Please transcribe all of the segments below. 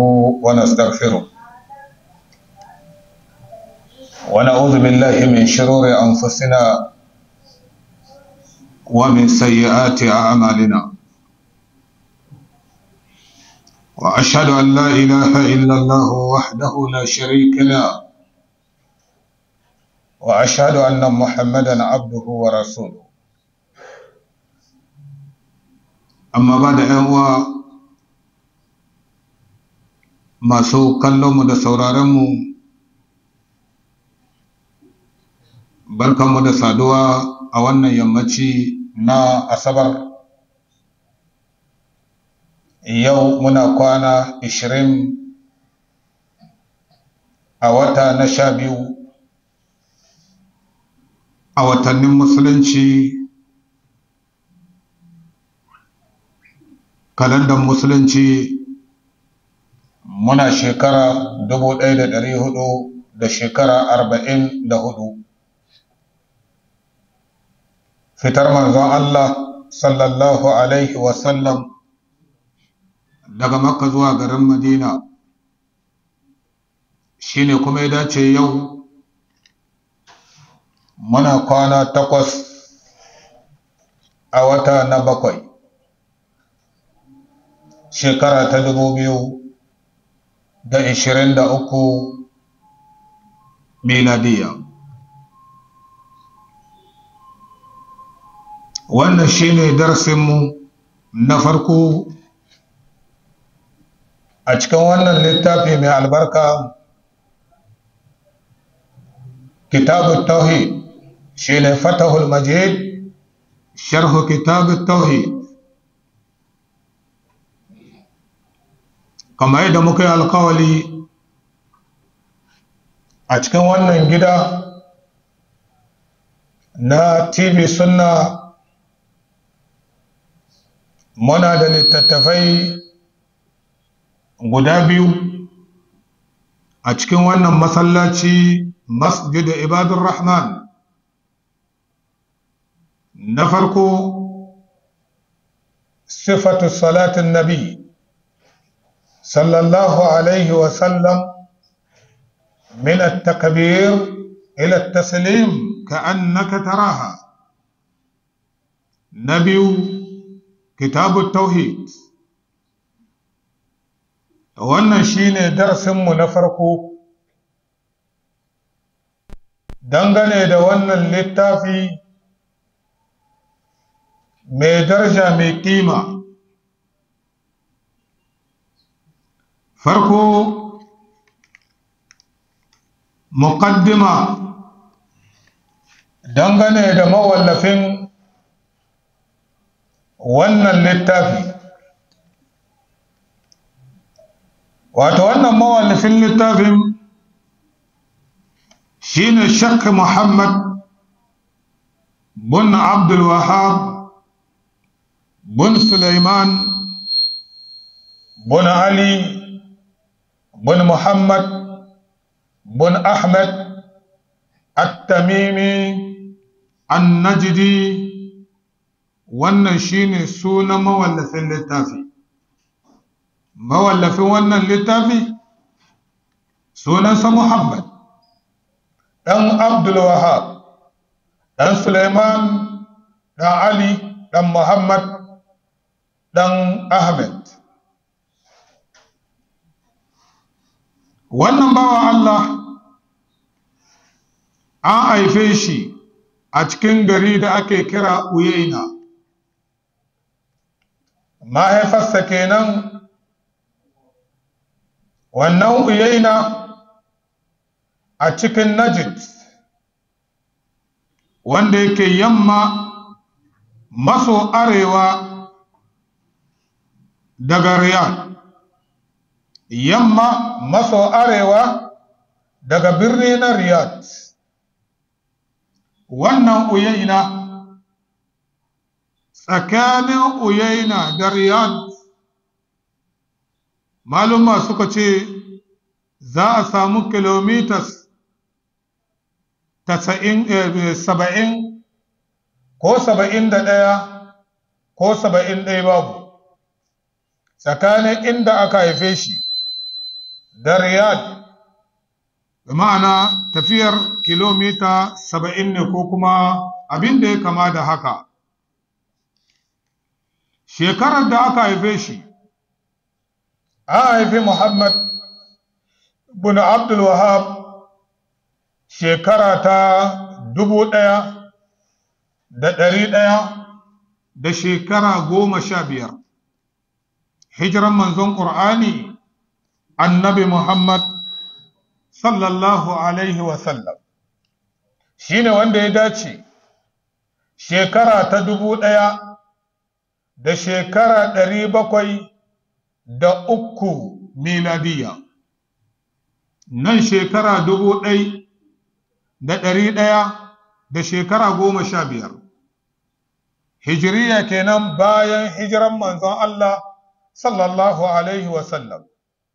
ونستغفره ونعوذ بالله من شرور أنفسنا ومن سيئات أعمالنا وأشهد أن لا إله إلا الله وحده لا شريك له وأشهد أن محمدا عبده ورسوله أما بعد أيها masu kallonmu da sauraronmu, barkanmu da saduwa a wannan yammaci na asabar. Yau muna kwana 20 a wata na 12 a watannin musulunci, kalandar musulunci. Muna shekara 1400 da shekara 44 fitar manzon Allah sallallahu alaihi wasallam daga Makka zuwa garin Madina, shine kuma ya dace yau muna kwana 8 a wata na 7 shekara ta 2023 miladiya. Wannan shine darasinmu na farko a cikin wannan littafi mai albarka, kitabut tauhid, shine fatahul majid sharhu kitabut tauhid. Kamar yadda muka yi alkawali a cikin wannan gida na TV Sunna, muna da littattafai guda 2 a cikin wannan masallaci, Masjid Ibadur Rahman. Na farko, sifatu salatin nabi sallallahu alaihi wasallam من التكبير إلى التسليم كأنك تراها. نبي كتاب التوحيد. wannan shine darasinmu na farko dangane da wannan littafi mai daraja mai kima. farko muqaddima dangane da mawallafin wannan littafi. Wato wannan mawallafin littafin shine Sheikh Muhammad bin Abdul Wahhab bin Sulaiman bin Ali bin Muhammad بن أحمد التميمي النجدي. wannan shine sunan mawallafin littafi. Mawallafin wannan littafi sunansa Muhammad dan Abdul Wahhab dan Sulaiman dan Ali dan Muhammad dan Ahmed. Wannan bawa Allah an haife shi a cikin gari da ake kira Uyaina. Mahaifarsa kenan. Wannan Uyaina a cikin Najd, wanda yake yamma maso arewa daga Riyadh, yamma maso arewa daga birni na Riyadh. Wannan Uyaina, tsakanin Uyaina da Riyadh, maluma suka ce za a samu kilomitas 70 ko 71 ko 71 babu, tsakanin inda aka haife shi da Riyadh, da ma'ana tafiyar kilomita 70 ne ko kuma abin da ya kama da haka. Shekarar da aka haife shi, an haifi Muhammad bin Abdul Wahab shekara ta 1115, hijiran manzon Ƙur'ani annabi Muhammad sallallahu alaihi wasallam shi ne wanda ya dace shekara ta 1703 miladiya. Nan shekara 1115 hijiriya kenan bayan hijiran manzon Allah sallallahu alaihi wasallam,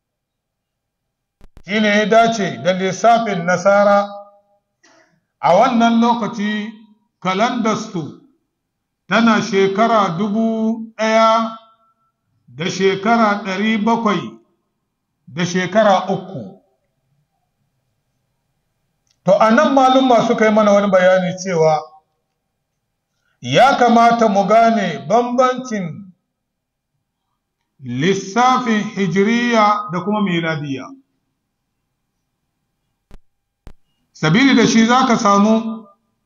shi ne ya dace da lissafin nasara. A wannan lokaci kalandarsu tana shekara 1703. To a nan malumma suka yi mana wani bayani cewa ya kamata mu gane bambancin lissafin hijiriya da kuma miladiya. Sabili da shi za ka samu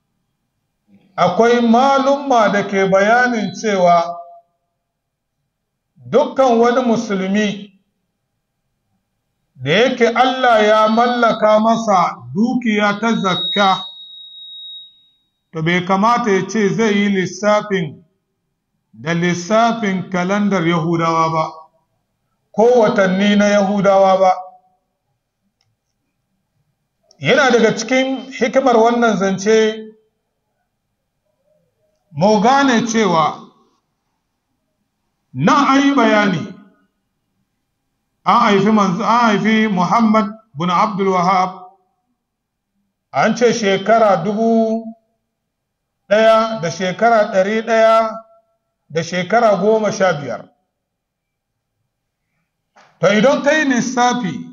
akwai malumma da ke bayanin cewa dukkan wani musulmi da yake Allah ya mallaka masa dukiya ta zakka, to bai kamata ya ce zai yi lissafin kalandar Yahudawa ba ko watanni na Yahudawa ba. Yana daga cikin hikimar wannan zance mu gane cewa nan an yi bayani an haifi Muhammad bin Abdul Wahab, an ce shekara 1115. To idan ka yi lissafi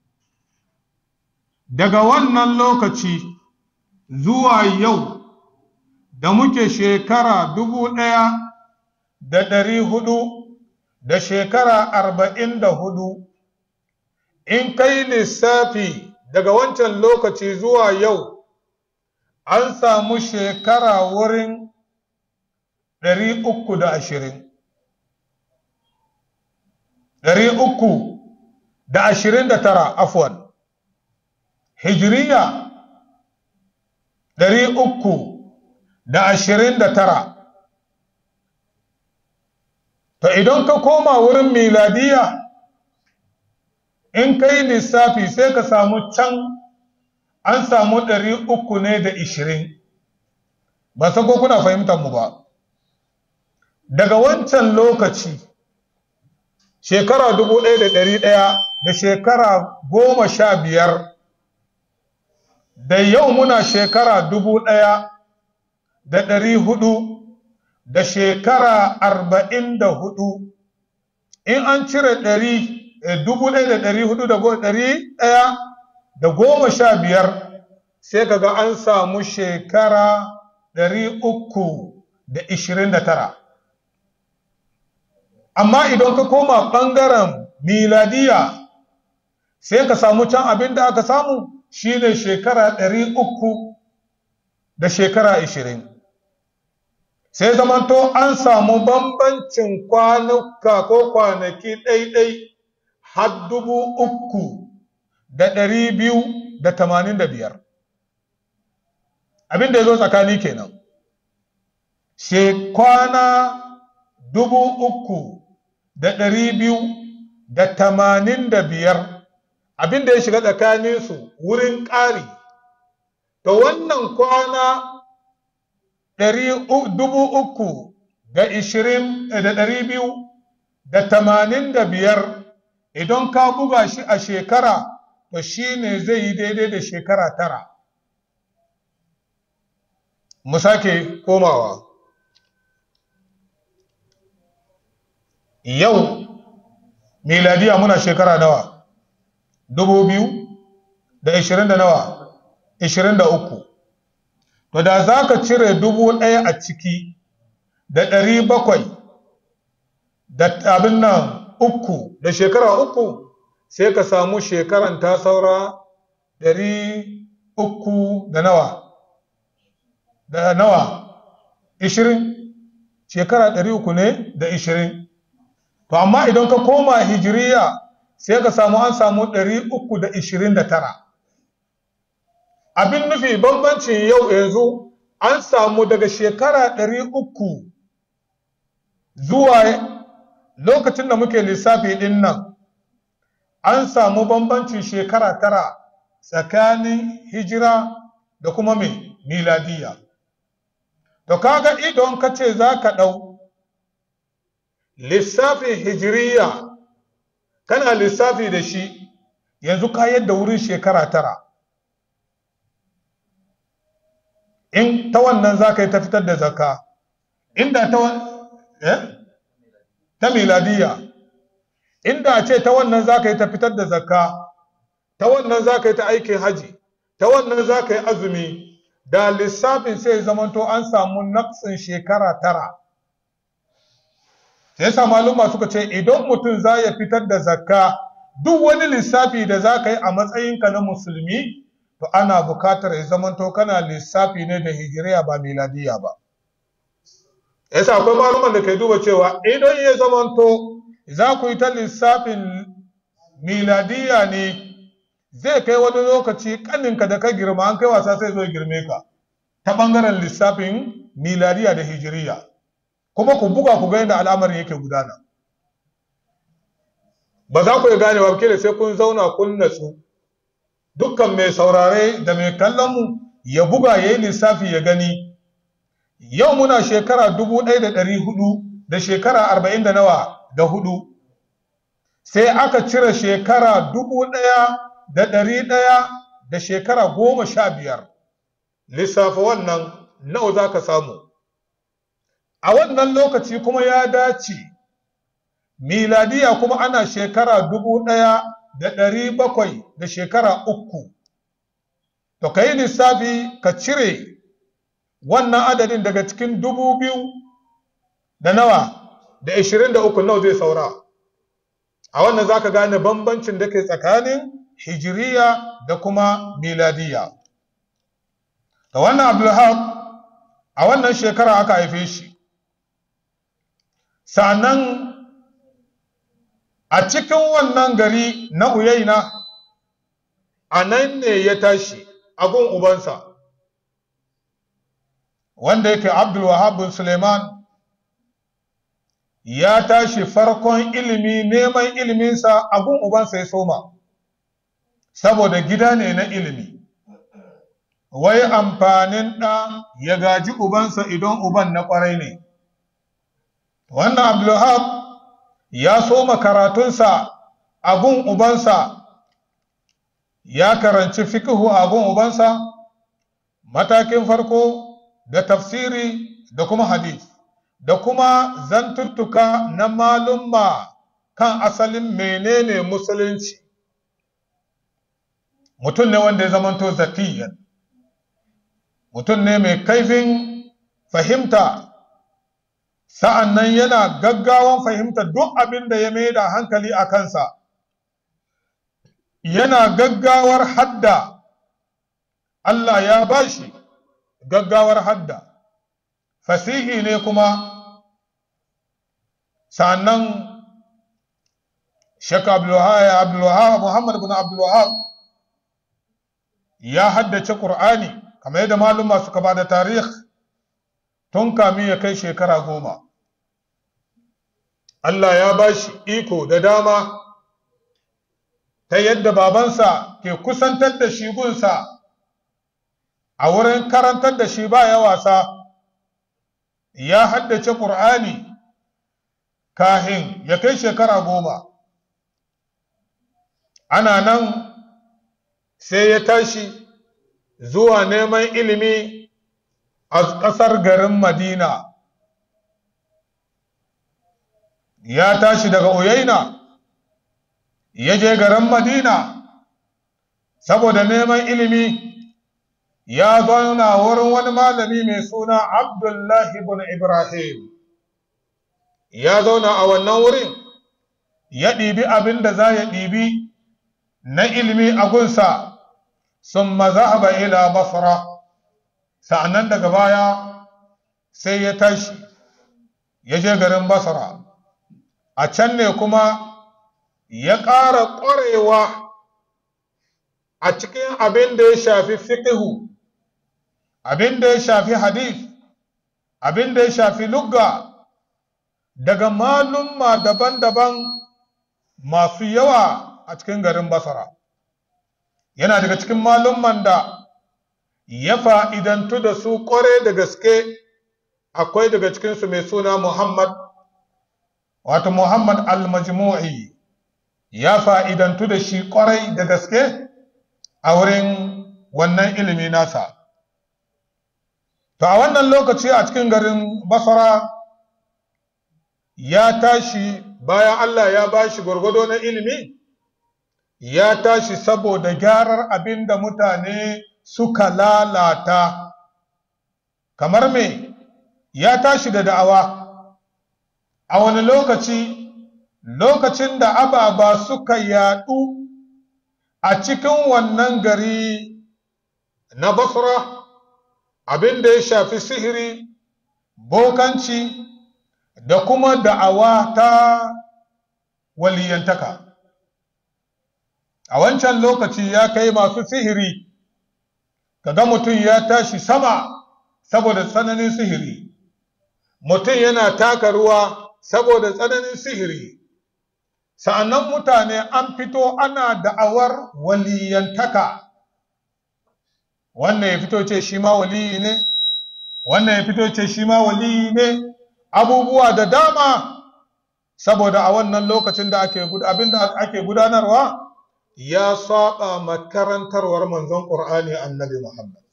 daga wannan lokaci zuwa yau da muke shekara 1444, in kai lissafi daga wancan lokaci zuwa yau an samu shekara wurin 329 afwan, hijiriya 329. To idan ka koma wurin miladiya in kai lissafi sai ka samu can an samu 320. ba san ko kuna fahimtar mu ba. Daga wancan lokaci shekara 1100 da shekara 15 da yau muna shekara 1400 da shekara 44. In an cire 1415 sai kaga an samu shekara 329. Amma idan ka koma ɓangaren miladiya sai ka samu can abin da aka samu shine shekara 300 da shekara 20. Sai zamanto an samu bambancin kwanuka ko kwanaki ɗaiɗai har 3285. Abin da ya zo tsakani kenan. Kwana 3285 abin da ya shiga tsakaninsu wurin ƙari. To wannan kwana 285 idan ka buga shi a shekara to shi ne zai yi daidai da shekara 9. Mu sake komawa. Yau miladiya muna shekara nawa? 2020 da nawa 23. To da za ka cire 1000 a ciki da 700 da abin nan uku da shekara uku, sai ka samu shekaran ta saura 300 da nawa 20, shekara 300 ne da 20. To amma idan ka koma hijiriya sai ka samu an samu 329. Abin nufi bambancin yau yanzu an samu daga shekara 300 zuwa lokacin da muke lissafi din nan, an samu bambancin shekara 9 tsakanin hijira da kuma mai miladiya. To kaga idan ka ce za ka ɗau lissafin hijiriya kana lissafi da shi, yanzu ka yadda wurin shekara 9. In ta wannan za ka yi ta fitar da zakka, inda ta miladiya, inda ce ta wannan za ka yi ta fitar da zakka, ta wannan za ka yi ta aikin haji, ta wannan za ka yi azumi, da lissafin sai zamanto an samu naqsin shekara 9. sai sa maluma suka ce idan mutum za ya fitar da zakka, duk wani lissafi da za ka yi a matsayinka na musulmi, to ana bukatar ya zamanto kana lissafi ne da hijiriya ba miladiya ba. Yasa akwai maluman da ke duba cewa idan ya zamanto za ku yi ta lissafin miladiya ne, zai kai wani lokaci kaninka da ka girma an kai wasa sai zo girme ka ta bangaren lissafin miladiya da hijiriya, kuma ku buga ku ga yadda al'amarin yake gudana. Ba za ku yi ganewa kila sai kun zauna kun natsu. Dukkan mai saurare da mai kallon mu ya buga ya yi lissafi ya gani, yau muna shekara 1400 da shekara 40 da nawa da 4, sai aka cire shekara 1100 da shekara 15. Lissafa wannan nawa za ka samu. A wannan lokaci kuma ya dace miladiya kuma ana shekara 1700 da shekara 3. To ka yi lissafi ka cire wannan adadin daga cikin 2000 da nawa da 23 nawa zai saura. A wannan za ka gane bambancin da ke tsakanin hijiriya da kuma miladiya. Da wannan Abdulhaq a wannan shekara aka haife shi. Sa'annan a cikin wannan gari na Uyaina, a nan ne ya tashi a gun ubansa, wanda yake Abdul Wahab bin Suleiman. Ya tashi farkon ilimi, neman iliminsa a gun ubansa ya soma, saboda gida ne na ilimi. Wai amfanin ɗa ya gaji ubansa idan uban na ƙwarai ne. Wannan Abdul Wahab ya soma karatunsa a gun ubansa, ya karanci fikihu a gun ubansa, matakin farko da tafsiri da kuma hadith, da kuma zantuttuka na malumma kan asalin menene musulunci. Mutum ne wanda ya zamanto zakiyan, mutum ne mai kaifin fahimta, sa'an nan yana gaggawan fahimta duk abin da ya mai da hankali a kansa, yana gaggawar hadda. Allah ya bashi gaggawar hadda, fasihi ne kuma. Sa'an nan Sheikh Muhammad bin Abdul Wahab ya haddace Qur'ani kamar yadda maluma suka ba da tarih tun kamin ya kai shekara 10. Allah ya ba shi iko da dama ta yadda babansa ke kusantar da shi gunsa a wurin karantar da shi ba ya wasa. Ya haddace Qur'ani kahin ya kai shekara 10. Ana nan sai ya tashi zuwa neman ilimi a ƙasar garin Madina. Ya tashi daga Uyaina ya je garin Madina saboda neman ilimi ya zauna wurin wani malami mai suna Abdullahi ibn Ibrahim. Ya zauna a wannan wurin ya ɗibi abin da za ya ɗibi na ilimi a gunsa, sun mazahaba ila Basra, sa'annan daga baya sai ya tashi ya je garin Basra. A can ne kuma ya ƙara ƙwarewa a cikin abin da ya shafi fiqhu, abin da ya shafi hadith, abin da ya shafi lugga, daga malumma daban-daban masu yawa a cikin garin Basra. Yana daga cikin malumman da ya fa'idantu da su ƙware da gaske. Akwai daga cikinsu mai suna Muhammad al-Majmu'i, ya fa'idantu da shi ƙwarai da gaske a wurin wannan ilimi nasa. To a wannan lokaci a cikin garin Basra ya tashi, bayan Allah ya ba shi gwargwado na ilimi, ya tashi saboda gyarar abin da mutane suka lalata. Kamar me? Ya tashi da da'awa. A wani lokaci? Lokacin da ababa suka yaɗu a cikin wannan gari na Basra, abin da ya shafi sihiri, bokanci, da kuma da'awa ta waliyantaka. A wancan lokaci ya kai masu sihiri, kaga mutum ya tashi sama saboda tsananin sihiri, mutum yana taka ruwa saboda tsananin sihiri. Sa'annan mutane an fito ana da'awar waliyantaka, wannan ya fito ce shi ma waliyi ne, wannan ya fito ce shi ma waliyi ne, abubuwa da dama. Saboda a wannan lokacin da abin da ake gudanarwa ya saba makarantarwar manzon Qur'ani annabi Muhammad,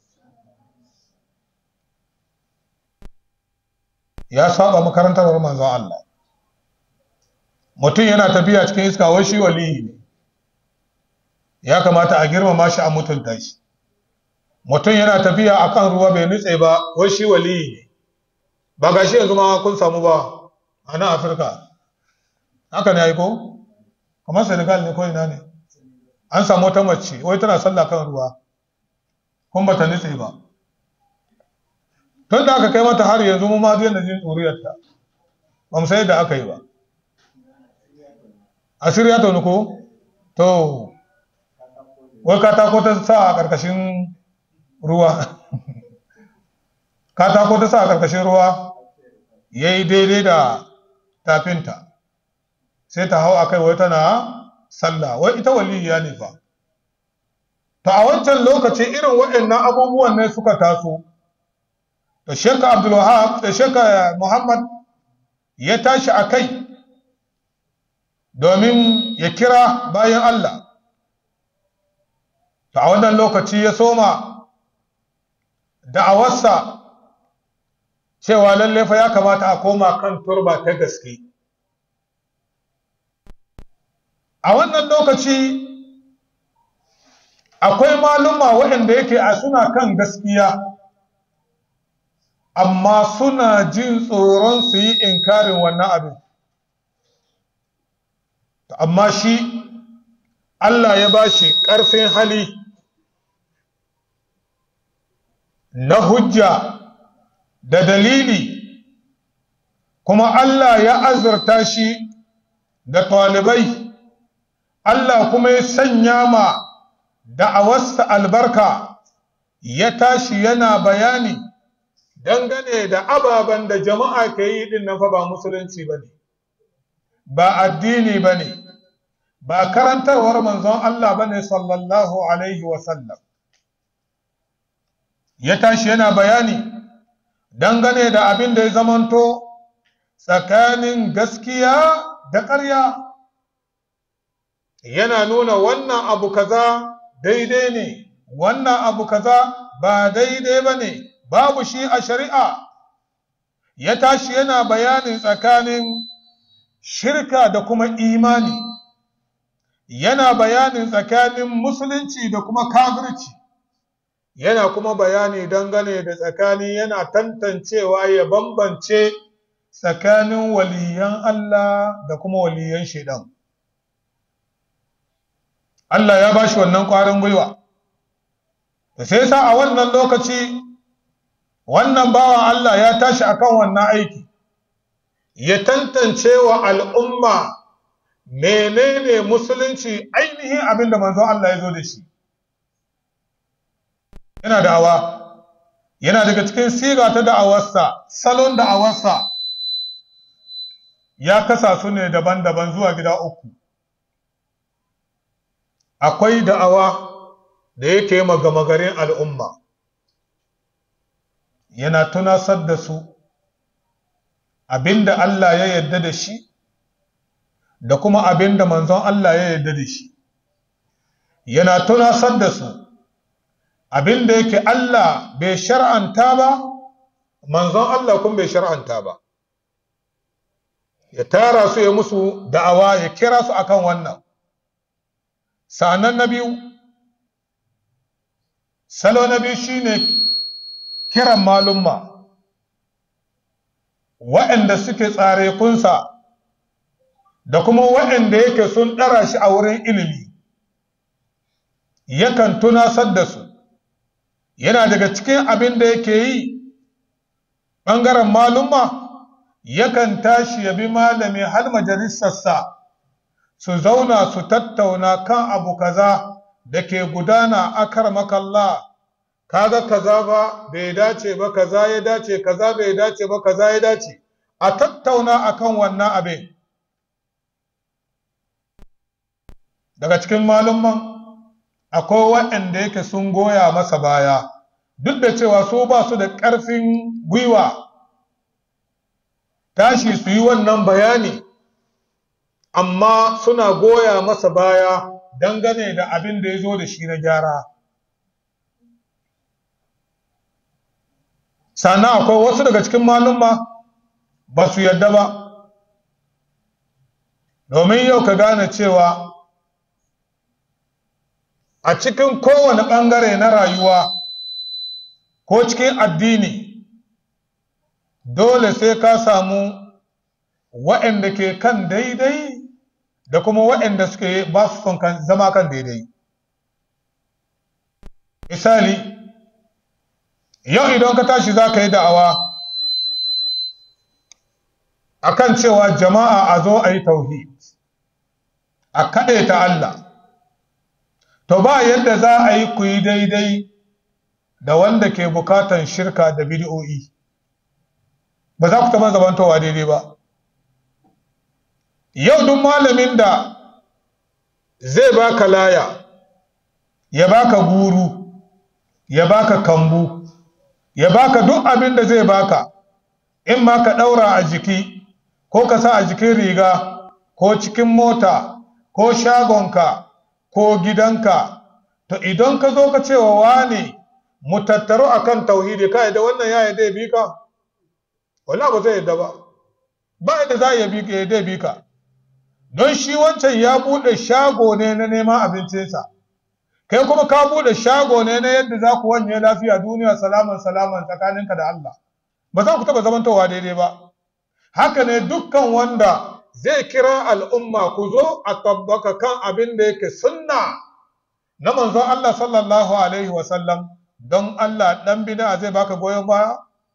ya saba makarantarwar manzon Allah. Mutum yana tafiya cikin iska, wai shi waliyi ne, ya kamata a girmama shi, a mutunta shi. Mutum yana tafiya akan ruwa bai nutse ba, wai shi waliyi ne. Ba ga shi yanzu ma kun samu ba a nan Afirka, haka ne ko? Kamar Senegal ne ko ina ne, an samu wata mace wai tana sallah kan ruwa kun ba ta nutse ba. Tun da aka kai mata har yanzu mu ma daina jin tsoriyarta, ba mu sai da aka yi ba. Asiri ya tauni ko? To, wai katako ta sa a ƙarƙashin ruwa. Katako ta sa a ƙarƙashin ruwa ya yi daidai da tafinta, sai ta hau a kai wai tana sallah, wai ita waliya ne fa. Ta a wancan lokaci irin waɗannan abubuwan ne suka taso. Da Sheikh Abdul Wahab da Sheikh Muhammad ya tashi a kai domin ya kira bayan Allah. Ta a wannan lokaci ya soma da'awarsa cewa lalle fa ya kamata a koma kan turba ta gaske. A wannan lokaci akwai maluma waɗanda yake a suna kan gaskiya, amma suna jin tsoron su yi inkarin wannan abin. Amma shi Allah ya ba shi ƙarfin hali na hujja da dalili, kuma Allah ya azurta shi da talibai. Allah kuma ya sanya ma da'awarsa albarka, ya tashi yana bayani dangane da ababen da jama'a ke yi din nan fa ba musulunci bane, ba addini bane, ba karantarwar manzon Allah bane sallallahu alaihi wa sallam. Ya tashi yana bayani dangane da abin da ya zamanto tsakanin gaskiya da ƙarya, yana nuna wannan abu kaza daidai ne, wannan abu kaza ba daidai ba ne, babu shi a shari'a. Ya tashi yana bayanin tsakanin shirka da kuma imani, yana bayanin tsakanin musulunci da kuma kafirci, yana kuma bayani dangane da tsakani, yana tantancewa ya bambance tsakanin waliyan Allah da kuma waliyan shaidan. Allah ya ba shi wannan ƙwarin gwiwa, da sai sa a wannan lokaci wannan bawan Allah ya tashi akan wannan aiki, ya tantance wa al'umma menene musulunci, ainihin abin da manzon Allah ya zo da shi. Yana da'awa, yana daga cikin siga ta da'awarsa, salon da'awarsa ya kasa su ne daban-daban zuwa gida uku. Akwai da'awa da yake magama garin al'umma, yana tunasar da su abinda Allah ya yarda da shi da kuma abinda manzon Allah ya yarda da shi, yana tunasar da su abinda yake Allah bai shar'anta ba, manzon Allah kuma bai shar'anta ba. Ya tara su ya musu da'awa, ya kira su akan wannan. Sa'annan na biyu, salo na biyu shine kiran malumma waɗanda suke tsare kunsa da kuma waɗanda yake sun ɗara shi a wurin ilimi, yakan tunasar da su. Yana daga cikin abin da yake yi ɓangaren malumma, yakan tashi ya bi malami har majalisarsa su zauna su tattauna kan abu kaza da ke gudana, akarmakallah, kaga kaza ba bai dace ba, kaza ya dace, kaza bai dace ba, kaza ya dace, a tattauna akan wannan abin. Daga cikin malumman akwai waɗanda yake sun goya masa baya, duk da cewa su ba su da ƙarfin gwiwa tashi su yi wannan bayani, amma suna goya masa baya dangane da abin da ya zo da shi na gyara. Sannan akwai wasu daga cikin malumma ba su yadda ba, domin yau ka gane cewa a cikin kowane ɓangare na rayuwa ko cikin addini, dole sai ka samu waɗanda ke kan daidai da kuma waɗanda suke ba su son zama kan daidai. Misali, yau idan ka tashi za ka yi da'awa akan cewa jama'a a zo a yi tauhid, a kaɗaita Allah, to ba yadda za a yi ku yi daidai da wanda ke bukatan shirka da bid'o'i, ba za ku taɓa zamantowa daidai ba. Yau duk malamin da zai baka laya, ya baka guru, ya baka kambu, ya baka duk abin da zai baka, in ma ka ɗaura a jiki ko ka sa a jikin riga ko cikin mota ko shagonka ko gidanka, to idan ka zo ka cewa wane mu tattaru akan tauhidi, ka yadda wannan ya yadda ya bi ka? Wala ba zai yadda ba, ba yadda za ya bi ka, don shi wancan ya buɗe shago ne na neman abincinsa, kai kuma ka buɗe shago ne na yadda za ku wanye lafiya duniya salaman tsakaninka da Allah. Ba za ku taɓa zamantowa daidai ba. Haka ne dukkan wanda zai kira al'umma ku zo a tabbaka kan abin da yake sunna na manzon Allah sallallahu alaihi wasallam, don Allah ɗan bida zai baka goyon baya?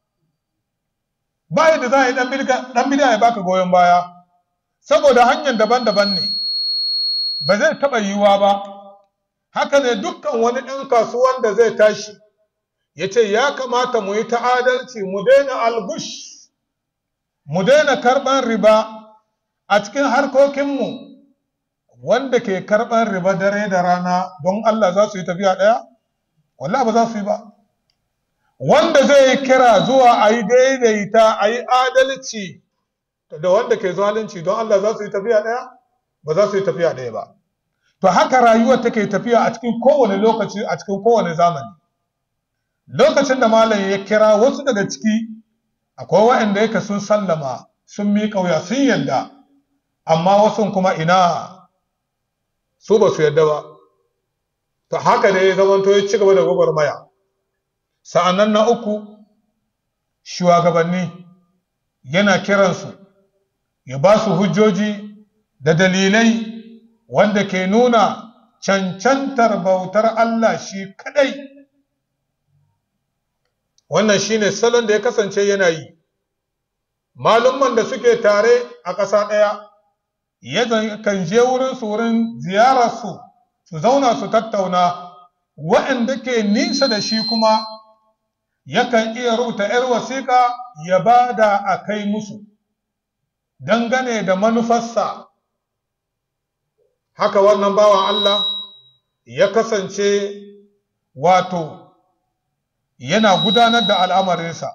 Ba yadda za a yi ɗan bida ya baka goyon baya, saboda hanyar daban-daban ne, ba zai taɓa yiwuwa ba. Haka ne dukkan wani ɗan kasuwan da zai tashi ya ce ya kamata mu yi ta'adalci, mu daina algush, mu daina karɓar riba a cikin harkokinmu. Wanda ke karɓar riba dare da rana, don Allah za su yi tafiya ɗaya? Wallah ba za su yi ba. Wanda zai yi kira zuwa a yi daidaita, a yi adalci da wanda ke zalunci, don Allah za su yi tafiya ɗaya? Ba za su yi tafiya ɗaya ba. To haka rayuwar take tafiya a cikin kowane lokaci, a cikin kowane zamani. Lokacin da malam ya kira wasu daga ciki, akwai waɗanda yake sun sallama, sun miƙa wuya, sun yadda, amma wasu kuma ina, su ba su yadda ba. To haka ne ya zamanto ya ci gaba da gwagwarmaya. Sa'annan na uku, shugabanni yana kiransu ya ba su hujjoji da dalilai wanda ke nuna cancantar bautar Allah shi kadai. Wannan shine salon da ya kasance yana yi. Malumman da suke tare a ƙasa ɗaya kan je wurin ziyararsu su zauna su tattauna, waɗanda ke nisa da shi kuma yakan iya rubuta 'yar wasiƙa ya ba da a kai musu dangane da manufarsa. Haka wannan bawan Allah ya kasance wato yana gudanar da al'amarinsa,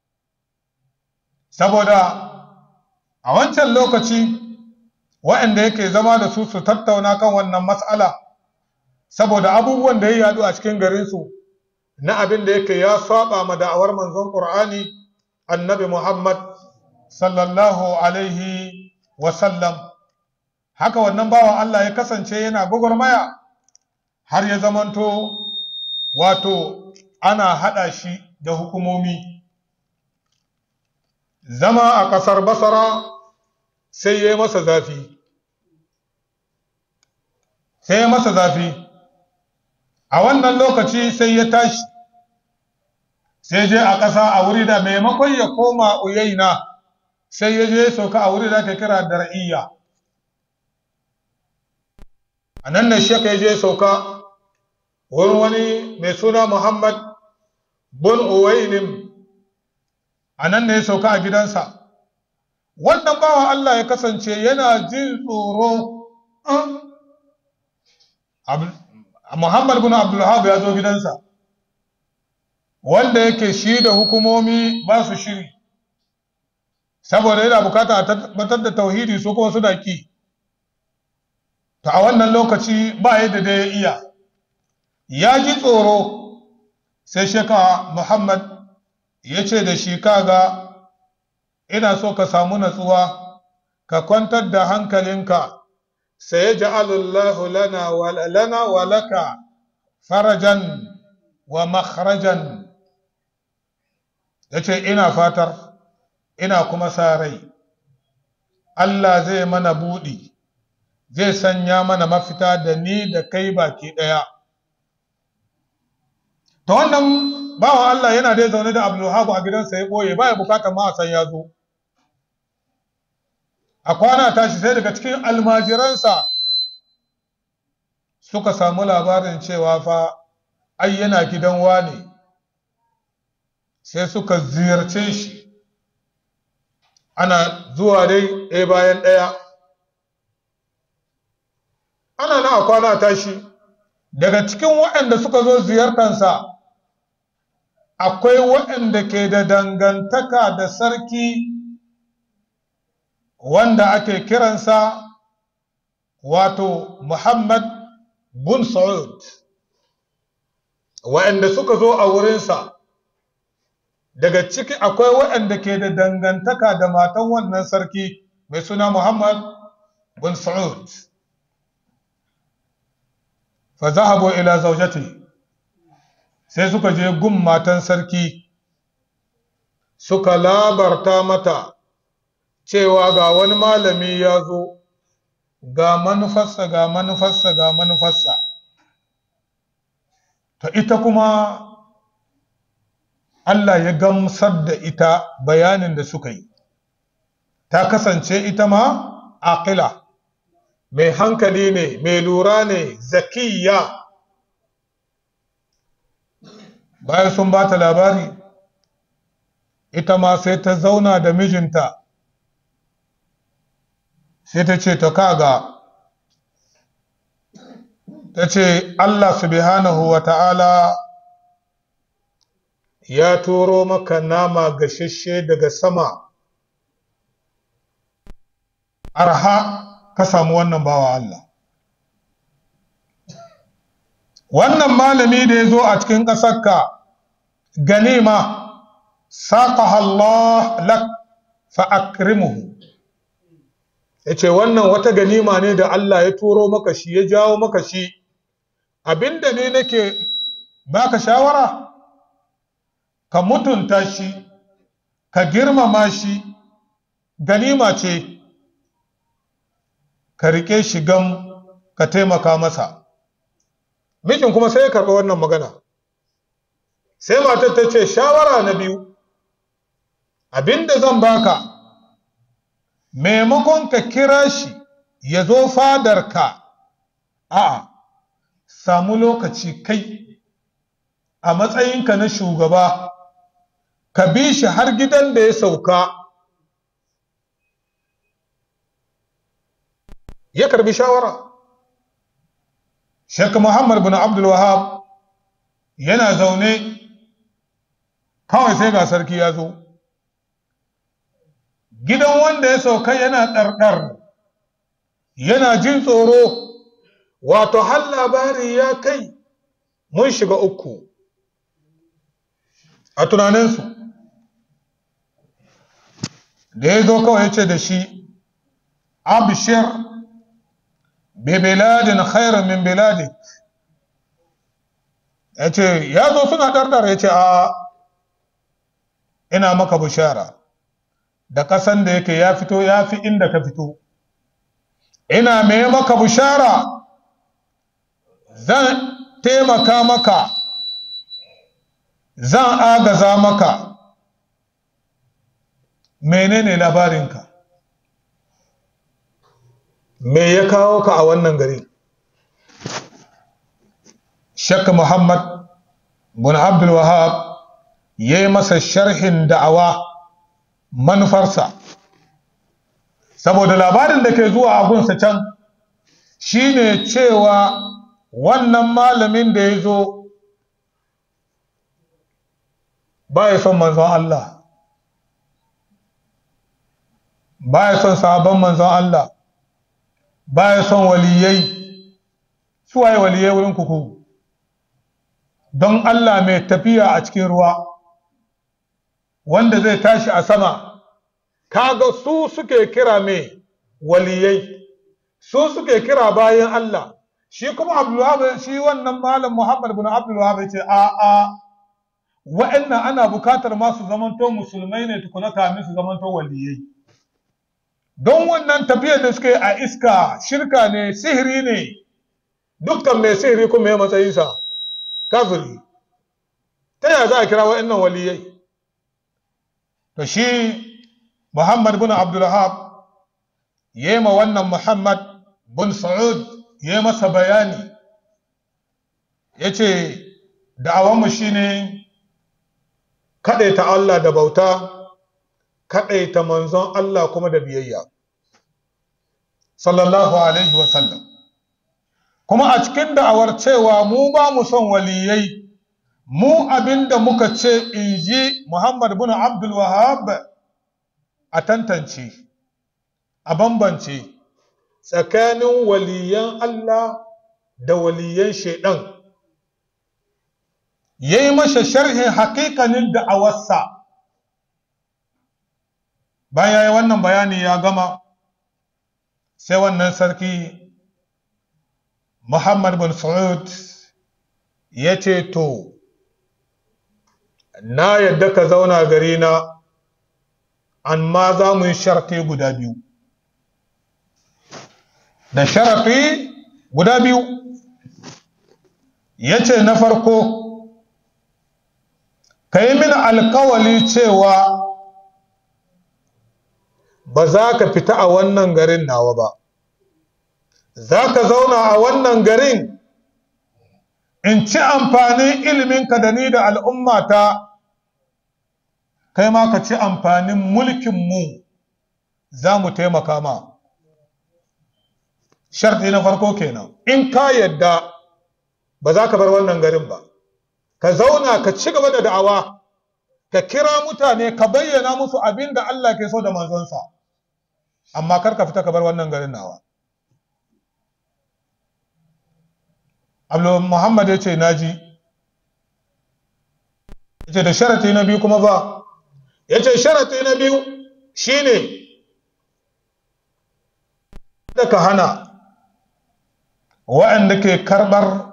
saboda a wancan lokaci waɗanda yake zama da su tattauna kan wannan matsala, saboda abubuwan da ya yadu a cikin garinsu na abin da yake ya saba ma da'awar manzon Qur'ani annabi Muhammad sallallahu alaihi wasallam. Haka wannan bawan Allah ya kasance yana gwagwarmaya har ya zamanto wato ana haɗa shi da hukumomi. Zama a ƙasar Basra sai ya yi masa zafi. A wannan lokaci sai ya tashi, sai je a ƙasa a wuri da maimakon ya koma Uyaina, sai ya je sauka a wuri da ake kira Dar'iyya. A nan ne shek ya je sauka wurin wani mai suna Muhammad bin Uwainim. A nan ne ya sauka a gidansa. Wannan bawan Allah ya kasance yana jin tsoro. Muhammad bin Abdulwahab ya zo gidansa, wanda yake shi da hukumomi ba su shiri, saboda yana bukata a tabbatar da tauhidi, su kuma suna ki. Ta a wannan lokaci ba yadda da ya iya, ya ji tsoro. Sai sheka Muhammad ya ce da shi, kaga ina so ka samu natsuwa, ka kwantar da hankalinka, sai ya ja'alullahu lana wa laka farajan wa makhrajan. Ya ce ina fatar, ina kuma sa rai Allah zai mana buɗi, zai sanya mana mafita da ni da kai baki ɗaya. Ta wannan bawan Allah yana dai zaune da Abdulwahab a gidansa ya ɓoye, ba ya bukatar ma a san ya zo. A kwana tashi sai daga cikin almajiransa suka samu labarin cewa fa ai yana gidan wane, sai suka ziyarce shi. Ana zuwa dai ɗaya bayan ɗaya, ana na a kwana tashi. Daga cikin waɗanda suka zo ziyartansa akwai waɗanda ke da dangantaka da sarki wanda ake kiransa wato Muhammad bin Saud. Waɗanda suka zo a wurinsa, daga ciki akwai waɗanda ke da dangantaka da matan wannan sarki mai suna Muhammad bin Saud. Fa zahabu ila zaujati, sai suka je gun matan sarki, suka labarta mata cewa ga wani malami ya zo, ga manufarsa. Ta ita kuma Allah ya gamsar da ita bayanin da suka yi. Ta kasance ita ma aqila, mai hankali ne, mai lura ne, zakiya. Bayan sun ba ta labari, ita ma sai ta zauna da mijinta, sai ta ce ta kaga, ta ce Allah subhanahu wa ta'ala ya turo maka nama gashashe daga sama, arha ka samu wannan bawa Allah. Wannan malami da ya zo a cikin ƙasarka, ganima saƙaha Allah lak fa akrimuhu, ya ce wannan wata ganima ne da Allah ya turo maka shi, ya jawo maka shi, abinda ne nake baka shawara ka mutunta shi, ka girmama shi, ganima ce, ka rike shi gam, ka taimaka masa. Mijin kuma sai ya karɓi wannan magana. Sai matar ta ce, shawara na biyu, abinda zan baka, maimakon ka kira shi ya zo fadarka, a'a, samu lokaci kai a matsayinka na shugaba, ka bi shi har gidan da ya sauka. Ya karbi shawara. Sheikh Muhammad bin Abdul Wahab yana zaune, kawai sai ga sarki ya zo. Gidan wanda ya sauka yana ɗarɗar, yana jin tsoro, wato har labari ya kai mun shiga uku a tunaninsu. Da ya zo kawai ya ce da shi, abshir bi biladin khairun min biladik. Ya ce, ya zo suna ɗarɗar, ya ce, a ina maka bishara da ƙasan da yake ya fito ya fi inda ka fito. Ina mai maka bishara, zan taimaka maka, zan agaza maka. Menene labarinka? Me ya kawo ka a wannan gari? Sheikh Muhammad bin Abdul Wahab ya yi masa sharhin da'awa, manufarsa, saboda labarin da ke zuwa a gunsa can shine cewa wannan malamin da ya zo ba ya son manzon Allah, ba ya son sahabban manzon Allah, ba ya son waliyai. Su waye waliyai wurin kuku? Don Allah mai tafiya a cikin ruwa, wanda zai tashi a sama, kaga su suke kira mai waliyai, su suke kira bayan Allah. Shi kuma Abdulwahab, shi wannan malam Muhammad bin Abdulwahab ya ce, a'a, wa'annan ana bukatar masu zamanto musulmai ne tukuna kamin su zamanto waliyai. Don wannan tafiyar da suke a iska shirka ne, sihiri ne. Dukkan mai sihiri kuma ya matsayinsa kafiri. Ta yaya za a kira wa'annan waliyai? To shi Muhammad bin Abdulwahab ya yi ma wannan Muhammad bin Saud ya yi masa bayani, ya ce da'awanmu shi ne kaɗaita Allah da bauta, kaɗaita manzon Allah kuma da biyayya sallallahu alaihi wasallam. Kuma a cikin da'awar cewa mu ba mu son waliyai, mu abinda muka ce, in ji Muhammad bin Abdul Wahab, a tantance, a bambance tsakanin waliyan Allah da waliyan shaidan. Ya yi masa sharhin hakikanin da'awarsa. Bayan ya yi wannan bayani ya gama, sai wannan sarki Muhammad bin Saud ya ce, to, na yadda ka zauna gari na, amma za mu yi sharafi guda biyu. Da sharafi guda biyu, ya ce na farko, ka yi mini alkawali cewa ba za ka fita a wannan garin nawa ba, za ka zauna a wannan garin, in ci amfanin iliminka da ni da al'ummata, kai ma ka ci amfanin mulkinmu, za mu taimaka ma. Sharɗi na farko kenan, in ka yadda ba za ka bar wannan garin ba, ka zauna ka ci gaba da da'awa, ka kira mutane, ka bayyana musu abin da Allah ke so da manzonsa, amma kar ka fita ka bar wannan garin nawa. Abdul Muhammad ya ce, naji. Ya ce, da sharati na biyu kuma ba? Ya ce, sharati na biyu shine ka hana waɗanda ke karɓar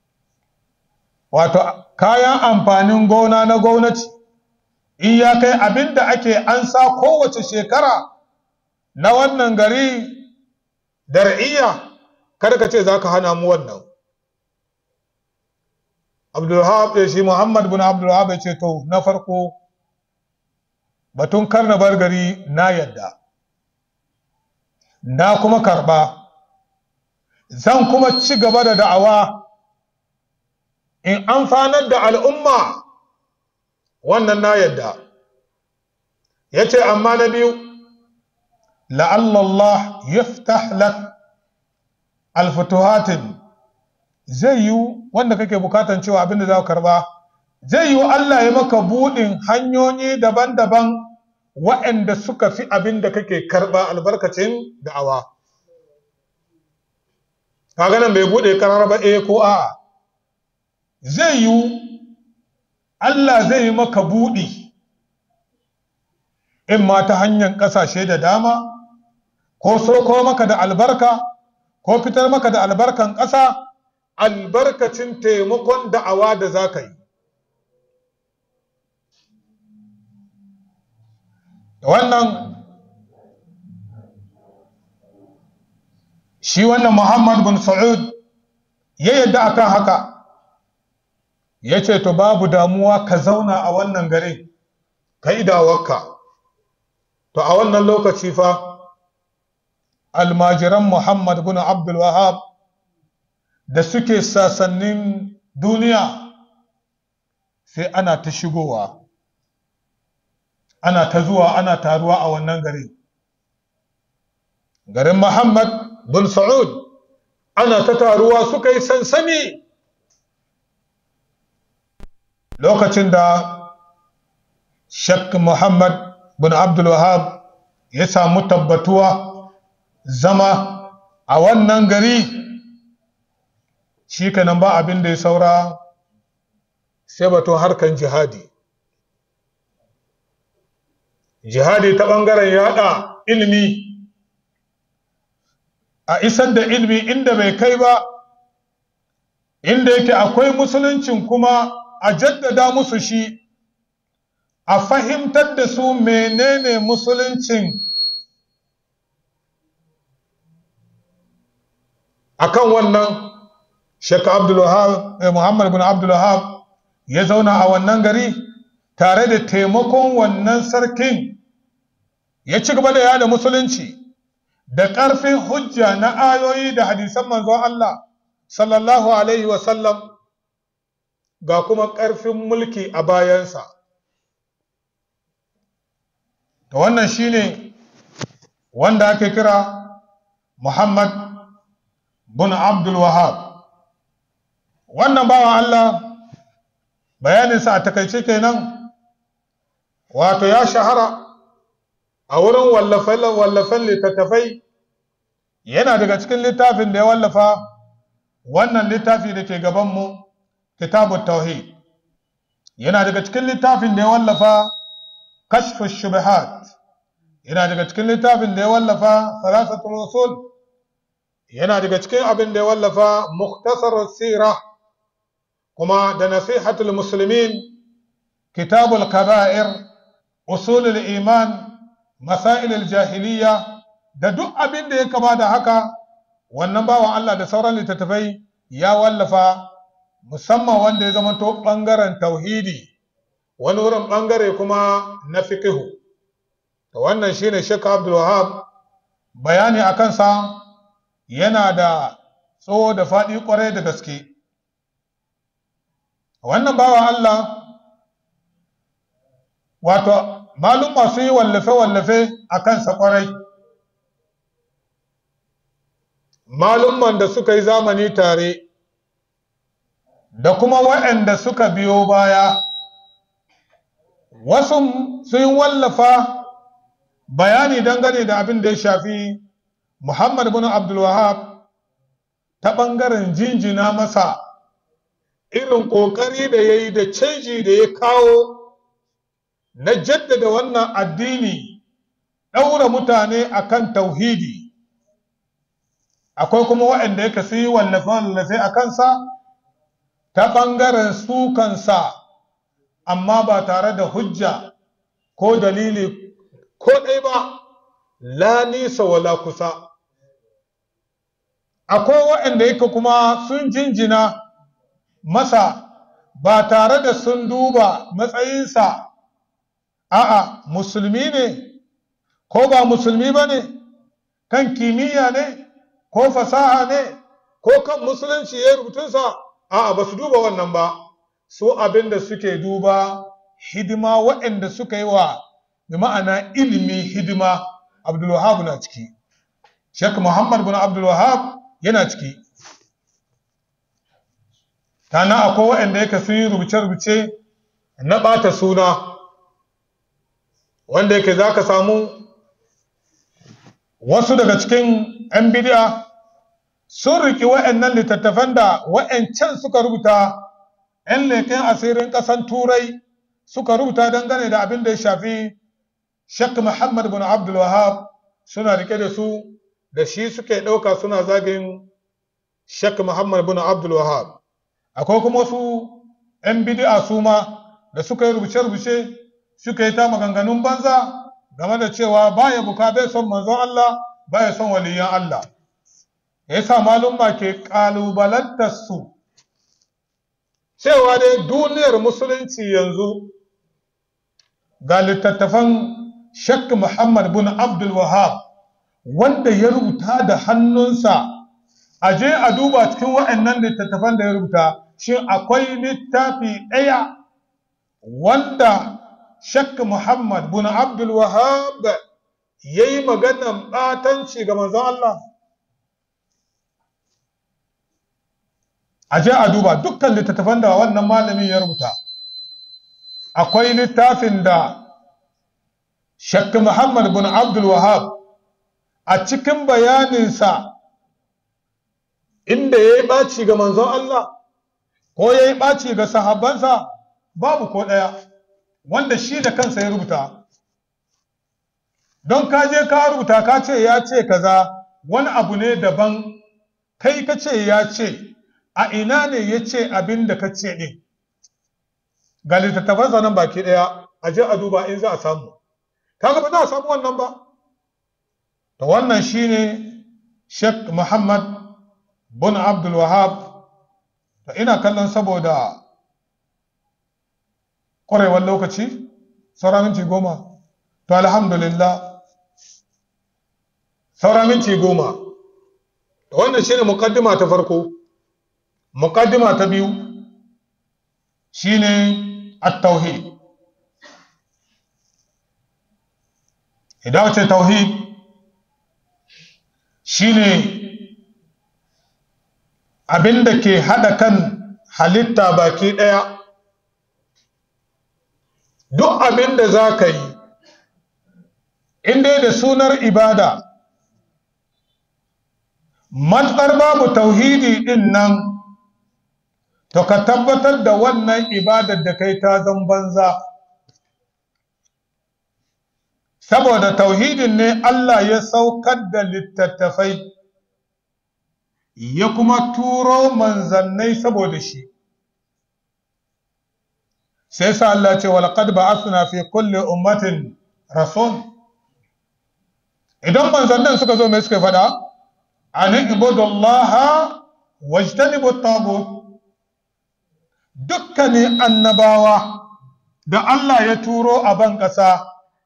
wato kayan amfanin gona na gwamnati in ya kai abin da ake ansa kowace shekara na wannan gari da ra'iya, kada ka ce za ka hana mu wannan. Abdulwahab shi Muhammad bin Abdulwahab ya ce to na farko batun karna bar gari na yadda, na kuma karɓa, zan kuma ci gaba da da'awa in amfanar da al'umma, wannan na yadda. Ya ce amma na biyu, la'allallah yaftah lak alfutuhatin, zai yi wanda kake bukatan cewa abinda za ka karba, zai yi Allah ya maka buɗin hanyoyi daban-daban waɗanda suka fi abinda kake karba albarkacin da'awa. Kaga nan bai buɗe karar ba ko a'a, zai yi Allah zai yi maka buɗi in ma ta hanyar ƙasashe da dama, ko soko maka da albarka, ko fitar maka da albarkan ƙasa, albarkacin taimakon da'awa da za ka yi. Wannan shi wannan Muhammad bin Sa'ud ya yadda akan haka, ya ce to babu damuwa ka zauna a wannan garin ka yi dawarka. To a wannan lokaci fa almajiran Muhammad bin Abdul Wahab da suke sasannin duniya sai ana ta shigowa, ana ta zuwa, ana taruwa a wannan garin Muhammad bin Sa'ud, ana ta taruwa, suka yi sansani. Lokacin da Sheikh Muhammad bin Abdul Wahab ya samu tabbatuwa zama a wannan gari, shi kenan ba abin da ya saura sai batun harkan jihadi. Jihadi ta ɓangaren yaɗa ilimi, a isar da ilimi inda bai kai ba, inda yake akwai musuluncin kuma a jaddada musu shi, a fahimtar da su menene musuluncin. Akan wannan Sheikh Muhammad bin Abdul Wahab ya zauna a wannan gari tare da taimakon wannan sarkin, ya ci gaba da yada musulunci da ƙarfin hujja na ayoyi da hadisan manzon Allah sallallahu alaihi wasallam, ga kuma ƙarfin mulki a bayansa. Da wannan shine wanda ake kira Muhammad bin Abdul Wahab. Wannan bawan Allah bayaninsa a takaice kenan, wato ya shahara a wurin wallafen littattafai. Yana daga cikin littafin da ya wallafa, wannan littafi da ke gabanmu, Kitabut Tauhid. Yana daga cikin littafin da ya wallafa Kashfu Shubuhat. Yana daga cikin littafin da ya wallafa Salasatul Usul. Yana daga cikin abin da ya wallafa Mukhtasar Sirah, kuma da Nasihatul Muslimin, Kitabul Kaba'ir, Usulul Iman, Masailul Jahiliya, da duk abin da ya kama da haka. Wannan bawan Allah da sauran littattafai ya wallafa, musamman wanda ya zama to ɓangaren tauhidi, wani wurin ɓangare kuma na fiqhu. Wannan shine Sheikh Abdul Wahab. Bayani a kansa yana da tsawo da faɗi ƙwarai da gaske. Wannan bawan Allah, wato maluma sun yi wallafe-wallafe a kansa ƙwarai. Malumman da suka yi zamani tare da kuma waɗanda suka biyo baya, wasu sun wallafa bayani dangane da abin da ya shafi Muhammad bin Abdul Wahab ta ɓangaren jinjina masa irin ƙoƙari da ya yi da canji da ya kawo na jaddada wannan addini, ɗaura mutane akan tauhidi, akwai kuma waɗanda yake su yi wallafe a kansa ta ɓangaren su kansa, amma ba tare da hujja ko dalili ko ɗai ba, la nisa wala kusa. Akwai waɗanda yake kuma sun jinjina masa ba tare da sun duba matsayinsa, a'a musulmi ne ko ba musulmi ba ne, kan kimiyya ne ko fasaha ne ko kan musulunci ya rubutunsa, a'a ba su duba wannan ba. Su abin da suke duba hidima waɗanda suka yi wa bi ma'ana ilimi hidima. Abdul Wahab na ciki, Sheikh Muhammad bin Abdul Wahab yana ciki. Tana akwai waɗanda yake sun yi rubuce-rubuce na ɓata suna, wanda yake za ka samu wasu daga cikin 'yan bidiya sun riƙi waɗannan littattafan da waɗancan suka rubuta, 'yan leƙen asirin ƙasan Turai suka rubuta dangane da abin da ya shafi Sheikh Muhammad bin Abdul Wahab, suna riƙe da su, da shi suke ɗauka suna zagin Sheikh Muhammad bin Abdul Wahab. Akwai kuma wasu 'yan bidi'a su ma da suka yi rubuce-rubuce suka yi ta maganganun banza game da cewa baya buka bai son manzon Allah, baya son waliyan Allah. Yasa malumma ke kalubalantar su cewa dai duniyar musulunci yanzu ga littattafan Sheikh Muhammad bin Abdul Wahab wanda ya rubuta da hannunsa, a je a duba cikin waɗannan littattafan da ya rubuta, shin akwai littafi ɗaya wanda Sheikh Muhammad bin Abdul Wahab ya yi maganan ɓatanci ga manzon Allah? A je a duba dukkan littattafan da wannan malamin ya rubuta. Akwai littafin da Sheikh Muhammad bin Abdul Wahab a cikin bayaninsa inda ya yi ɓaci ga manzon Allah ko ya yi ɓaci ga sahabbansa, babu ko ɗaya wanda shi da kansa ya rubuta. Don ka je ka rubuta ka ce ya ce kaza wani abu ne daban, kai ka ce ya ce, a ina ne ya ce abin da ka ce ɗin? Ga littattafansa nan baki ɗaya, a je a duba in za a samu. Kaga ba za a samu wannan ba. To wannan shine Sheikh Muhammad bin Abdul Wahab. To ina kallon saboda ƙwarewar lokaci, saura minti 10. To alhamdulillah, saura minti 10. To wannan shine muqaddima ta farko. Muqaddima ta biyu shine at-tauhid. Idan ce tauhid shine abinda ke hada kan halitta baki daya. Duk abinda za ka yi inda da sunar ibada, matsar babu tauhidi din nan, to ka tabbatar da wannan ibadar da kai ta zan banza. Saboda tauhidin ne Allah ya saukar da littattafai, ya kuma turo manzannai saboda shi. Sai sa Allah ce, walaqad ba'athna fi kulli ummatin rasul. Idan manzannin suka zo mai suka faɗa, an ibudullaha wajtanibu at-taghut. Dukkanin annabawa da Allah ya turo a ban ƙasa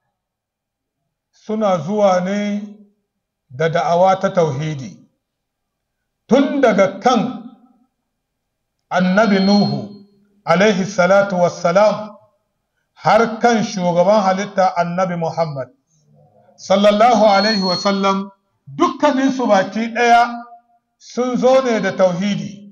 suna zuwa ne da da'awa ta tauhidi. Tun daga kan annabi Nuhu alaihi salatu wassalam har kan shugaban halitta annabi Muhammad sallallahu alaihi wasallam, dukkaninsu baki ɗaya sun zo ne da tauhidi.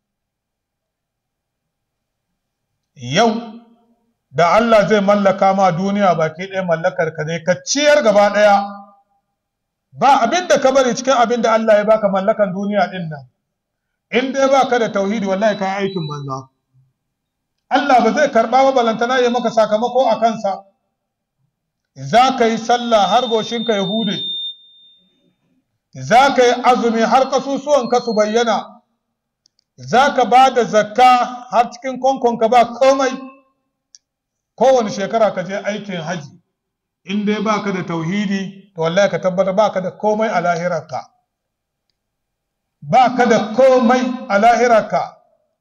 Yau da Allah zai mallaka ma duniya baki ɗaya, mallakar ka ne, ka ciyar gaba ɗaya, ba abin da ka bari cikin abin da Allah ya baka mallakan duniya ɗin nan. In dai baka da tauhidi, wallahi ka yi aikin banza. Allah ba zai karɓa ba, balantana ya maka sakamako a kansa. Za ka yi sallah har goshinka ya hude, za ka yi azumi har kasusuwanka su bayyana, za ka ba da zakka har cikin konkonka ba komai, kowane shekara ka je aikin haji, in dai ba ka da tauhidi to wallahi ka tabbata ba ka da komai a lahirarka, ba ka da komai a lahirarka.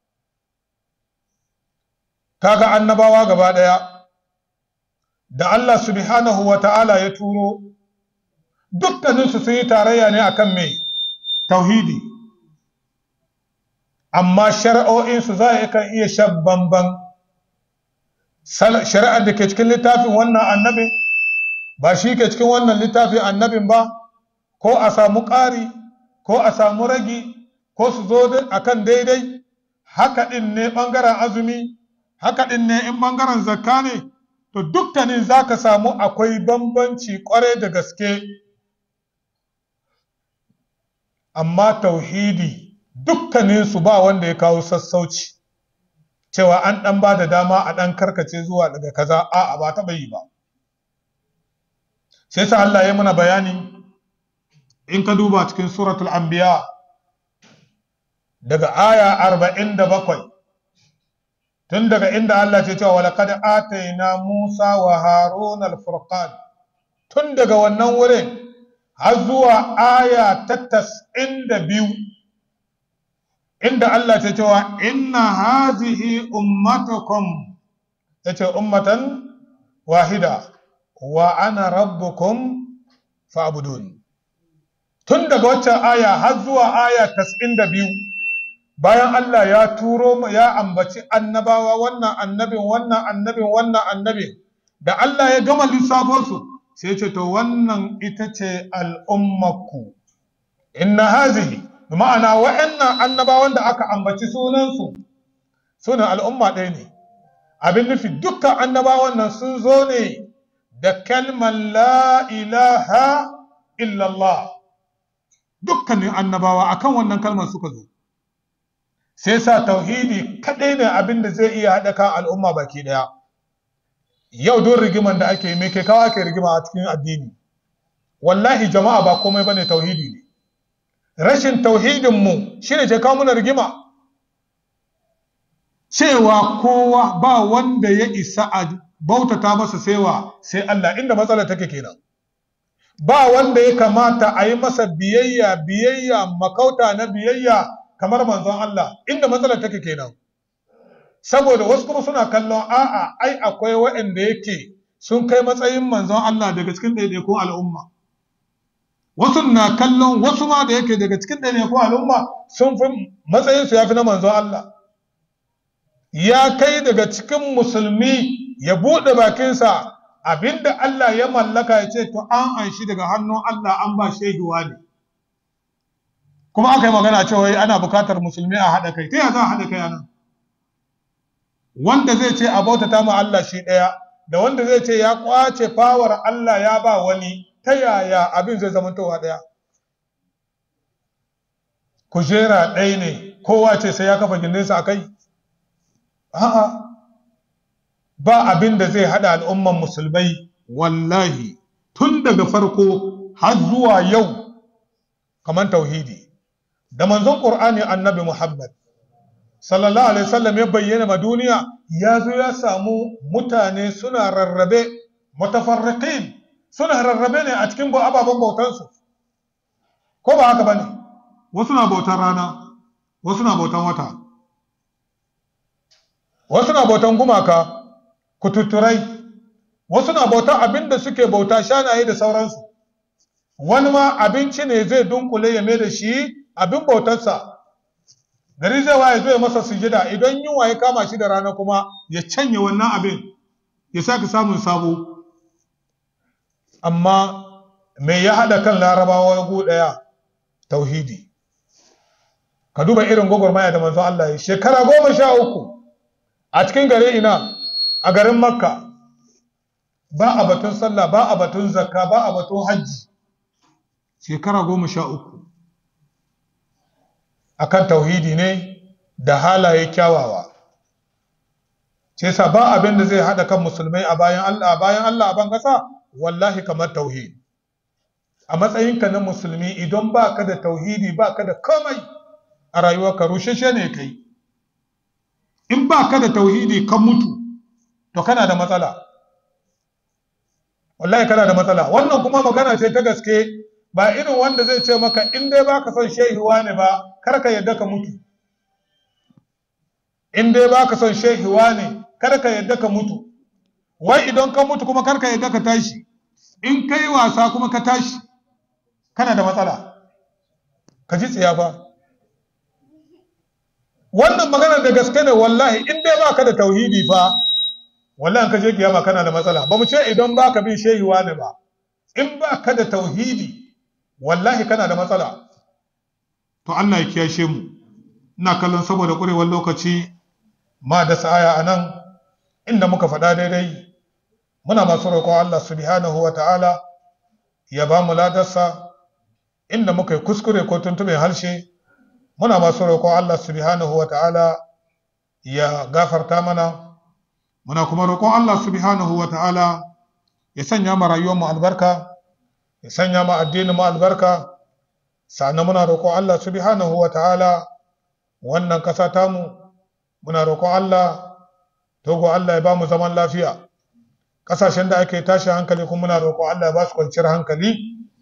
Kaga annabawa gaba ɗaya da Allah subhanahu wa ta'ala ya turo, dukkaninsu sun yi tarayya ne akan mai tauhidi, amma shari'o'insu za a kan iya shan bamban. Shari'ar da ke cikin littafin wannan annabin ba shi ke cikin wannan littafin annabin ba, ko a samu ƙari ko a samu ragi ko su zo akan daidai. Haka ɗin ne ɓangaren azumi, haka ɗin ne in ɓangaren zakka ne, to dukkanin za ka samu akwai bambanci ƙwarai da gaske. Amma tauhidi dukkaninsu ba wanda ya kawo sassauci cewa an ɗan ba da dama a ɗan karkace zuwa daga kaza, a'a ba taɓa yi ba. Sai sa Allah ya muna bayani in ka duba cikin suratul anbiya daga aya 47, tun daga inda Allah ce cewa walaqad atayna Musa wa Haruna al-furqan, tun daga wannan wurin har zuwa aya ta 92 inda Allah ce cewa inna hazihi ummatukum, yace ummatan wahida wa ana rabbukum fa'budun. Tun daga waccan aya har zuwa aya 92, bayan Allah ya turo ya ambaci annabawa, wannan annabin wannan annabin wannan annabin, da Allah ya gama lissafonsu sai ce to wannan ita ce al'ummaku. Inna hazihi, ma'ana wa'annan annabawan da aka ambaci sunansu sunan al'umma ɗaya ne. Abin nufi dukkan annabawan nan sun zo ne da kalmar la ilaha illallah. Dukkanin annabawa akan wannan kalmar suka zo. Sai sa tauhidi kaɗai ne abin da zai iya haɗa kan al'umma baki ɗaya. Yau don rigiman da ake yi, me ke kawo ake rigima a cikin addini? Wallahi jama'a ba komai bane tauhidi ne. Rashin tauhidinmu shi ne ke kawo muna rigima. Cewa kowa ba wanda ya isa a bautata masa sai Allah, inda matsala take kenan. Ba wanda ya kamata a yi masa biyayya makauta na biyayya kamar manzon Allah, inda matsalar take kenan. Saboda wasu kuma suna kallon a'a ai akwai waɗanda yake sun kai matsayin manzon Allah daga cikin ɗaiɗaikun al'umma. Wasu na kallon wasu ma da yake daga cikin ɗaiɗaikun al'umma sun fi matsayinsu ya fi na manzon Allah. Ya kai daga cikin musulmi ya buɗe bakinsa abinda Allah ya mallaka ya ce to an anshi daga hannun Allah an ba shehuwa ne. Kuma aka yi magana cewa ana bukatar musulmi a haɗa kai. Ta yaya za a haɗa kai a nan? Wanda zai ce a bautata ma Allah shi ɗaya, da wanda zai ce ya ƙwace fawar Allah ya ba wani, ta yaya abin zai zamantowa ɗaya? Kujera ɗaya ne, kowa ce sai ya kafa gindinsa a kai? A'a, ba abin da zai haɗa al'umman musulmai wallahi tun daga farko har zuwa yau kamar tauhidi. Da manzon Qur'ani annabi Muhammad sallallahu alaihi wasallam ya bayyana ma duniya, ya zo ya samu mutane suna rarrabe, mutafarriqin, suna rarrabe ne a cikin ababen bautansu. Ko ba haka bane? Wasu na bautan rana, wasu na bautan wata, wasu na bautan gumaka, kututturai, wasu na bautan abinda suke bauta, shanaye da sauransu. Wani ma abinci ne zai dunkule ya mai da shi abin bautarsa. Gari zai waye zai masa sujida, idan yunwa ya kama shi da rana kuma ya canye wannan abin ya sake samun sabo. Amma me ya haɗa kan larabawa gu ɗaya? Tauhidi. Ka duba irin gwagwarmaya da manzon Allah ya shekara 13 a cikin gare ina, a garin Makka. Ba a batun sallah, ba a batun zakka, ba a batun hajji. Shekara 13 akan tauhidi ne da halaye kyawawa. Ce sa ba abin da zai haɗa kan musulmai a bayan Allah a ban ƙasa wallahi kamar tauhid. a matsayinka na musulmi idan ba ka da tauhidi ba ka da komai a rayuwarka rusheshe ne kai. In ba ka da tauhidi kan mutu to kana da matsala, wallahi kana da matsala. Wannan kuma magana ce ta gaske, ba irin wanda zai ce maka in dai ba ka son shehiwa ne ba kar ka yadda ka mutu. In dai ba ka son shehiwa ne kar ka yadda ka mutu, wai idan ka mutu kuma kar ka yadda ka tashi. In kai wasa kuma ka tashi kana da matsala, ka ji tsiya fa. Wannan magana da gaske ne wallahi. In dai ba ka da tauhidi fa wallahi ka je kiyama kana da matsala. Ba mu ce idan ba ka bin shehiwa ne ba, in ba ka da tauhidi wallahi kana da matsala. To Allah ya kiyashe mu. Ina kallon saboda ƙurewar lokaci ma da sa'aya a nan inda muka faɗa daidai muna masu roƙon Allah subhanahu wa ta'ala ya ba mu ladarsa, inda muka yi kuskure ko tuntuɓe harshe muna masu roƙon Allah subhanahu wa ta'ala ya gafarta mana. Muna kuma roƙon Allah subhanahu wa ta'ala ya sanya ma rayuwarmu albarka, ya sanya ma addinin mu albarka. Sannan muna roƙon Allah subhanahu wa ta'ala wannan ƙasa tamu, muna roƙon Allah Togo Allah ya ba mu zaman lafiya. Ƙasashen da ake tashi hankali kuma muna roƙon Allah ya ba su kwanciyar hankali.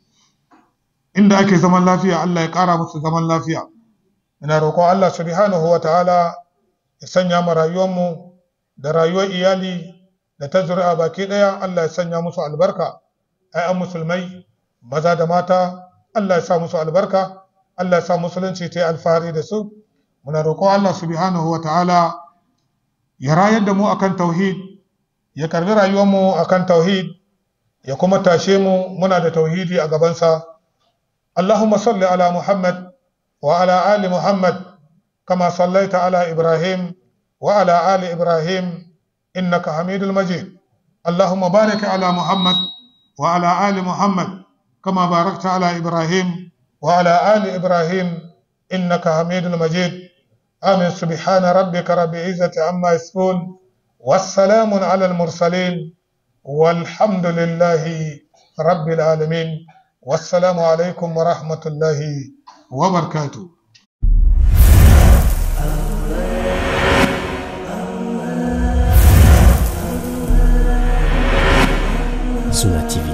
Inda ake zaman lafiya Allah ya ƙara musu zaman lafiya. Muna roƙon Allah subhanahu wa ta'ala ya sanya mu rayuwarmu da rayuwar iyali da ta zuri'a baki ɗaya Allah ya sanya musu albarka. Ay'an musulmai maza da mata Allah ya sa musu albarka, Allah ya sa musulunci ta yi alfahari da su. Muna roƙon Allah subhanahu wa ta'ala ya rayar da mu akan tauhid, ya karbi rayuwarmu akan tauhid, ya kuma tashe mu muna da tauhidi a gabansa. Allahumma salli ala Muhammad wa ala ali Muhammad kama sallaita ala Ibrahim wa ala ali Ibrahim innaka Hamidul Majid. Allahumma barik ala Muhammad wa ala ali Muhammad kama barakta ala Ibrahim wa ala ali Ibrahim innaka Hamidul Majid. آمين. سبحان ربك رب العزة عما يصفون والسلام على المرسلين والحمد لله رب العالمين والسلام عليكم ورحمة الله وبركاته. Sunna TV,